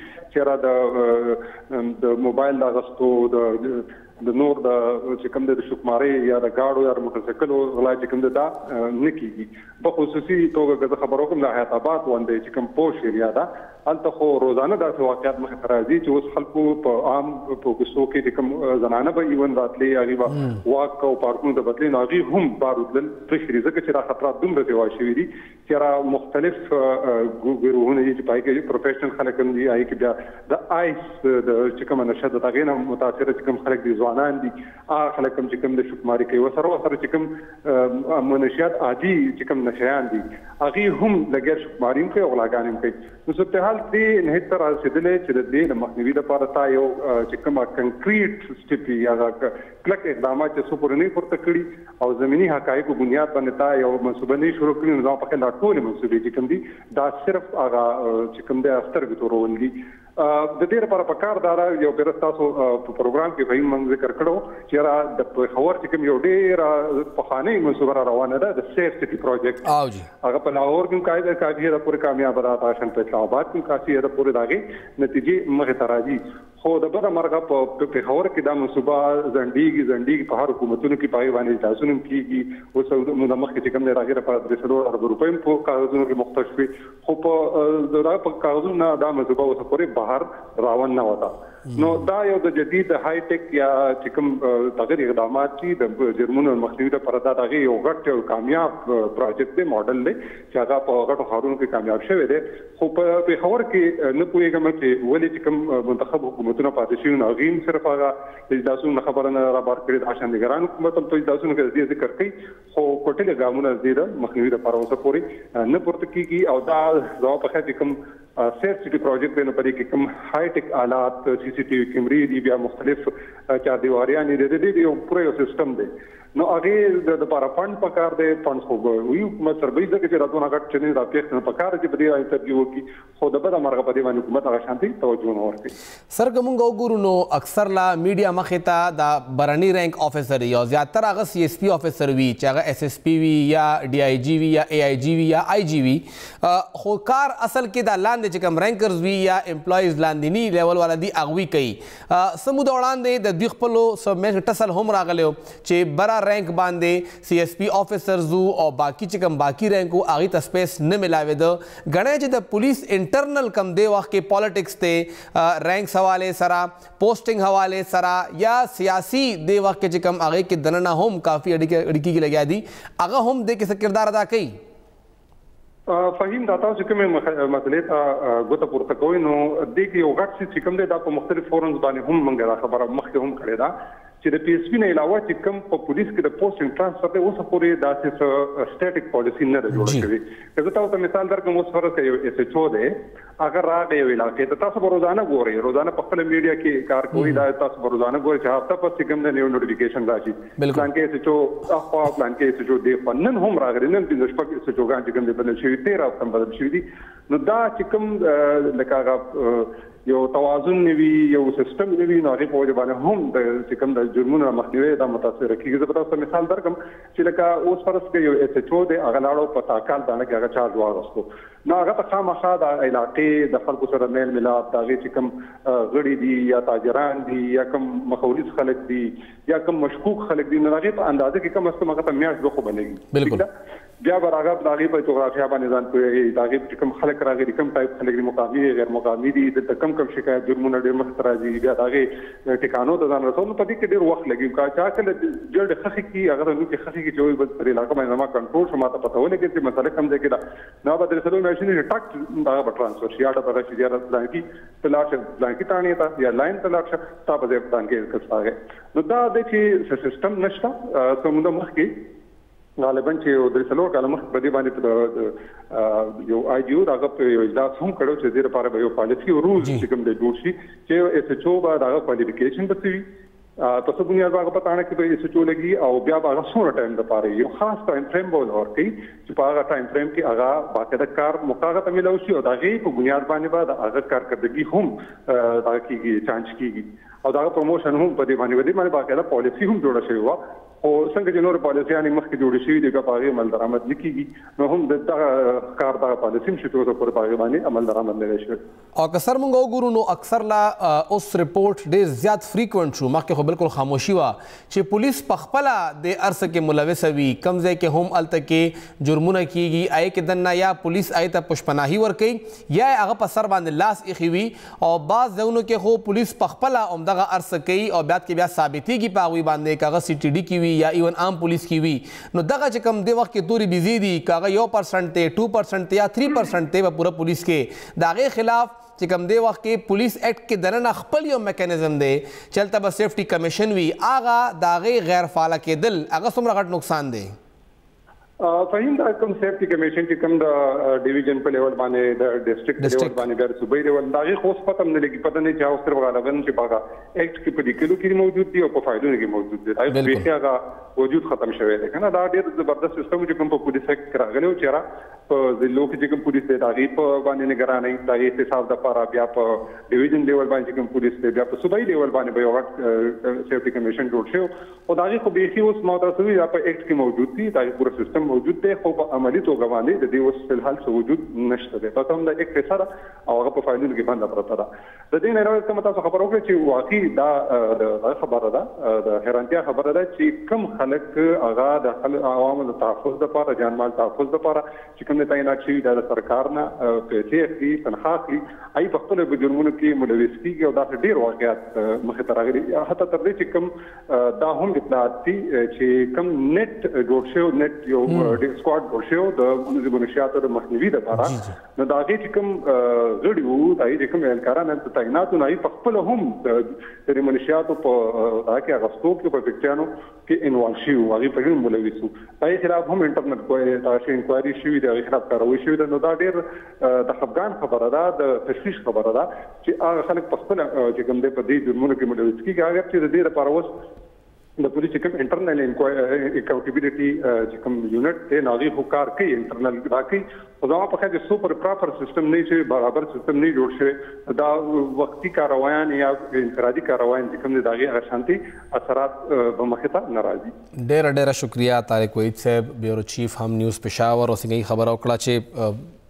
Speaker 4: تېرېږي چې د موبایل د اخیستو د نور د چې کوم د شکمارۍ یا د ګاډو یا د موټرسایکلو غلا چې کوم دا نه کېږي. په خصوصي توګه که زه خبر وکړم د حیات آباد غونډۍ چې کوم پوش ایریا ده هلته خو روزانه داسې واقعات مخې ته راځي چې اوس خلکو په عام په کوڅو کې چې کوم زنانه به ایون راتلې هغې به واک او پارکونو ته بتلې نو هغې هم بار وتلل پرېښي دي ځکه چې دا خطرات دومره زیوا شوي دي چې را مختلف ګروهونه دي چې په هغې کې پروفیشنل خلک هم دي هغې کې بیا د آیس د چې کومه نشه ده د هغې نه متاثره چې کوم خلک دي ځوانان دي هغه خلک هم چې کوم د شکماري کوي ورسره چې کوم منشیات عادي چې کوم نشیان دي هغې هم د غیر شکماري هم کوي او غلاګانې هم کوي. نو صورتحال دې نهایت ته رسېدلی چې د دې د مخنیوي لپاره تا یو چې کومه کنکریټ سټپ وي هغه کلک اقدامات چې څو پورې نه پورته کړي او زمیني حقایقو بنیاد باندې تا یو منصوبه نه شروع کړي نو زما په خیال دا ټولې منصوبې چې کوم دي دا صرف هغه چې کوم دی سترګې تورول دي. د دې لپاره پکار دا یو پیر تاسو په پروګرام کې به موږ ذکر کړو چې را د پیښور چې کوم یو ډېر پخوانی منصوبه روانه ده د سیف سټي پروجیکټ هغه په لاهور کې کاږي کاږي د پوره کامیاب راځي په اسلام آباد کې کافي د پوره داغي نتیجې مخه ته راځي. خو د بره مرغه په پیښور کې دا منصوبه ځنډیږي په هر حکومتونو کې پای باندې تاسو کېږي اوس نو د مخکې چې کوم نه راغی لپاره 300 ارب روپۍ په کاغذونو کې مختص شوي خو په کاغذونو دا منصوبه اوس پورې بهر راون نه وتا. نو دا یو د جدید های ټیک یا چې کوم تغیر اقدامات چې د جرمونو مخنیوي لپاره دا دغه یو غټ او کامیاب پروجیکټ دی موډل دی چې هغه په غټو ښارونو کې کامیاب شوی دی. خو په پیښور کې نه پوهېږم چې ولې چې کوم منتخب حکومتونه پاتې شوي نو هغوی هم صرف هغه اجداسونو خبره نه رابار کړې د شاندګران حکومت هم په اجداسونو کې د دې ذکر کوي خو کوټلې ګامونه دې د مخنیوي لپاره اوسه پورې نه پورته کېږي. او دا زما په خیال چې کوم سیف سټي پروجیکټ دی نو په دې کې کوم های ټیک آلات CCTV کیمرې دي بیا مختلف چاردیواریانې دي د دې یو پوره یو سیستم دی. نو هغې د لپاره فنډ پکار دی فنډ خو وي حکومت سره به ځکه چې راتونه غټ چې را پیښ نه پکار چې په دې انټرویو وکړي خو د بده مرغه په دې باندې حکومت هغه شانتي توجه نه ورکوي.
Speaker 1: سر که مونږ وګورو نو اکثر لا میډیا مخې ته د برني رینک افیسر یا زیاتره هغه CSP افیسر وي چې هغه SSP وي یا DIG وي یا AIG وي یا IG وي خو کار اصل کې دا لاندې چې کوم رینکرز وي یا امپلایز لاندینی لیول والا دي هغوی کوي. څه موده وړاندې د دوی خپلو ټسل هم راغلی چې بره رینک باندې CSP آفیسرز او باقی چې کوم باقی رینکو هغه ته سپیس نه ملاوي ده غنه چې د پولیس انټرنل کم دی وخت کې پالیټکس ته رینکس حواله سره پوسټینګ حواله سره یا سیاسي دی وخت کې چې کوم هغه کې دننه هم کافي اړیکې لګیا دي هغه هم د کیسه کردار ادا کوي
Speaker 4: فهیم دا تاسو کومه مسلې ته غوته پورته کوي نو د کې یو غټ چې کوم دی دا په مختلف فورمز باندې هم موږ خبره مخکې هم کړې ده چې د PSP نه علاوه چې کوم په پولیس کې د پوسټینګ ترانسفر دی اوس پورې داسې سټیټیک پالیسی نه جوړه شوې که تاسو ته مثال درکړم اوس فرض کړئ یو SHO دی اگر راغی یو علاقې ته تاسو روزانه ګورئ روزانه په خپل میډیا کې کار کوي دا تاسو روزانه ګورئ چې هفته پس کوم د نیو نوټیفیکیشن راشي پلان کې SHO اخوا پلان کې SHO دی فنن هم راغلی نن د شپږ SHO ګان چې کوم د بدل شوی 13 هفته بدل شوی دي نو دا چې کوم لکه یو توازن نیوي یو سیستم نیوي نو هغه په وجه باندې هم د کوم د جرمونو مخنیوي دا متاثر کیږي زه تاسو مثال درکم چې لکه اوس فرض کړئ یو SHO دی هغه لاړو په تاکال باندې کې هغه چارج واغستو نو هغه ته خامخا د علاقې د خلکو سره میل ملاپ د هغې چې کوم غړي دي یا تاجران دي یا کوم مخولص خلک دي یا کوم مشکوک خلک دي نو هغې په اندازه کې کم از کم هغه ته میاشت دوه خو بنېږي
Speaker 1: بالکل
Speaker 4: بیا به هغه د هغې په جغرافیا باندې ځان پوهېږي د هغې چې کوم خلک راغلي کوم ټایپ خلک دي مقامي غیر مقامي دي دلته کم شکایت جرمونه ډېر مخته راځي بیا د هغې ټکانو ته ځان رسول نو په دې کې ډېر وخت لګي که چا کله جلد خښې کړي هغه ته نوکې خښې کړي چې وایي بس پر علاقه باندې زما کنټرول شو ما ته پته ولګېد چې مسله کوم ځای کې ده نو به د رسېدو میاشتې ټک هغه به ټرانسفر شي یا ډه به راشي یا پلانکي ته لاړ شه پلانکي تاڼې ته یا لاین ته لاړ شه تا به ځای پلانکي کس راغی نو دا دی چې سیسټم نشته څه موده مخکې غالبا چې یو 3 کاله مخکې په دې باندې یو IGO هغه په یو اجلاس هم کړی چې دې لپاره به یو پالیسي او رولز چې کوم دی جوړ شي چې SHO به د هغه کوالیفیکیشن به څه وي په څه بنیاد هغه په تاڼه کې به SHO لګي او بیا به هغه څومره ټایم دپاره یو خاص ټایم فریم به ورکوي چې په هغه ټایم فریم کې هغه باقاعده کار موقع ته میلاو شي او د هغې په بنیاد باندې به د هغه کارکردګي هم دغه کېږي چانج کېږي او دغه پروموشن هم په دې باندې باقاعده پالیسي هم جوړه شوې وه او څنګه چې نور پالیسیانې مخکې جوړې شوي دي که په هغې عمل درآمد نه کېږي نو هم د دغه کار دغه پالیسي هم چې تر اوسه پورې په هغې باندې عمل درآمد نه دی شوی
Speaker 1: او که سر مونږ وګورو نو اکثر لا اوس رپورټ ډېر زیات فریکوینټ شو مخکې خو بالکل خاموشي وه چې پولیس پخپله د ارڅه کې ملوثه وي کم ځای کې هم هلته کې جرمونه کېږي هغې کې دننه یا پولیس هغې ته پشپناهي ورکوي یا هغه په سر باندې لاس ایښي وي او بعض ځایونو کې خو پولیس پخپله همدغه ارڅه کوي او بیا کې بیا ثابتېږي په هغوی باندې که هغه CTD کې وي یا ایون عام پولیس کې وي نو دغه چې کوم دې وخت کې تورې بیزې دي که هغه 1% دی 2% دی یا 3% دی په پوره پولیس کې د هغې خلاف چې کوم دې وخت کې پولیس ایکټ کې دننه خپل یو میکانیزم دی چې هلته به سیفټي کمیشن وي هغه د هغې غیر فعاله کېدل هغه څومره غټ نقصان دی
Speaker 4: فهیم دا کوم سیفټي کمیشن چې کوم د ډیویژن په لیول باندې د ډسټرکټ لیول باندې بیا د صوبایي لیول د هغې خو اوس پته هم نه لګي پته نه چې هغه صرف غالبا چې په هغه ایکټ کې په لیکلو کې موجود دي او په فایلونو کې موجود دي هغه بیخي هغه وجود ختم شوی دی که نه دا ډېر زبردست سیستم چې کوم په پولیس ایکټ کې راغلی و چې را په ضلعو کې چې کوم پولیس دی د هغې په باندې نګرانۍ د هغې احتساب دپاره بیا په ډیویژن لیول باندې چې کوم پولیس دی بیا په صوبایي لیول باندې به یو غټ سیفټي کمیشن جوړ شوی او د هغې خو بیخي اوس ما تاسو وي دا په ایکټ کې موجود دي د هغې پوره سیستم موجود دی خو په عملي توګه باندې د دې اوس فلحال څه وجود نشته دی تاسو هم د ایکټ حصه ده او هغه په فایلونو کې بنده پرته ده د دې نه علاوه کومه تاسو خبره وکړئ چې واقعي دا خبره ده د حیرانتیا خبره ده چې کوم خلک هغه د عوامو د تحفظ دپاره جانمال تحفظ دپاره چې کوم تعینات شوي دا د سرکار نه پیسې اخلي تنخوا اخلي هغوی په خپلو په جرمونو کې ملوث کېږي او داسې ډېر واقعات مخې ته راغلي حتی تر دې چې کوم دا هم اطلاعات دي چې کوم نیټ جوړ شوی نیټ یو سکواډ جوړ شوی د منشیاتو د مخنیوي دپاره نو د هغې چې کوم غړي وو د هغې چې کوم اهلکاران د تعیناتو نه هغوی په خپله هم د منشیاتو په هغه کې اغوستو کې په فکټیانو کې انوالو شوي وو هغوی په ډېر ملوث وو د هغې خلاف هم انټرنل انکوایري شوي د هغې خلاف کاروي شوي ده نو دا ډېر د خفګان خبره ده د تشویش خبره ده چې هغه خلک په خپله چې کوم دی په دې جرمونو کې ملوث کېږي اگر چې د دې لپاره اوس د پولیس چې کوم انټرنل اکاؤنټیبلټي چې کوم یونټ دی نو هغوی خو کار کوي انټرنل دا کوي خو زما په خیال چې سوپر پراپر سیستم نه شوی برابر سیستم نه جوړ شوی دا وختي کاروایان یا انفرادي کاروایان چې کوم دي د هغې هغه شانتي اثرات به مخې ته نه راځي
Speaker 1: ډېره ډېره شکریه طارق وحید صاحب بیورو چیف هم نیوز پېښور اوسنۍ خبره وکړه چې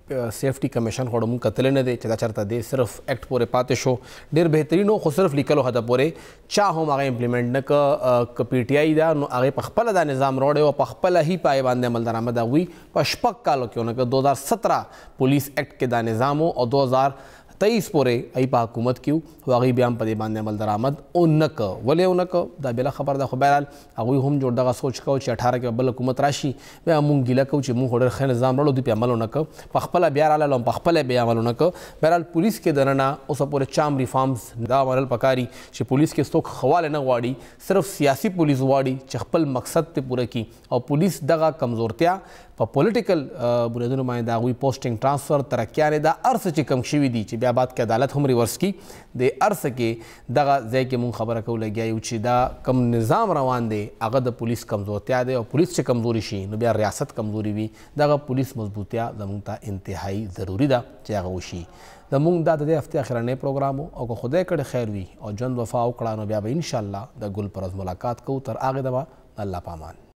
Speaker 1: سیفټي کمیشن خو موږ کتل نه دی چې دا چرته دی صرف اکټ پورې پاتې شو ډېر بهترینو خو صرف لیکلو حد پورې چا هم هغه امپلیمنټ نه که پی ټی آی دا نو هغې په خپله دا نظام راوړی او په خپله هی پای باندې عمل درآمد هغوی په 6 کالو کې ونه که 2017 پولیس اکټ کې دا نظام او 2023 پورې ای په حکومت کې و هغوی بیا هم په دې باندې عمل درآمد ونه که ولې ونه که دا بله خبر ده خو بهرحال هغوی هم جوړ دغه سوچ کوو چې 18 کې بل حکومت راشي بیا موږ ګیله کوو چې موږ خو ډېر ښه نظام راوړو دوی پې عمل ونه که په خپله بیا راغلل هم په خپله بیا عمل ونه که بهرحال پولیس کې دننه اوسه پورې چا هم ریفارمز دا منل پکاري چې پولیس کې څوک خواله نه غواړي صرف سیاسي پولیس غواړي چې خپل مقصد ته پوره کړي او پولیس دغه کمزورتیا په پولیټیکل بنیادونو باندې د هغوی پوسټینګ ټرانسفر ترقیانې دا هر څه چې کم شوي دي چې بیا بعد کې عدالت هم ریورس کړي د هر څه کې دغه ځای کې مونږ خبره کوو لګیا یو چې دا کم نظام روان دی هغه د پولیس کمزورتیا دی او پولیس چې کمزوري شي نو بیا ریاست کمزوري وي دغه پولیس مضبوطیا زموږ ته انتهایی ضروري ده چې هغه وشي زموږ دا د دې هفتې اخرنی پروګرام او که خدای کړی خیر وي او ژوند وفا وکړه نو بیا به انشاءالله د ګل پر ورځ ملاقات کوو تر هغې دمه الله پامان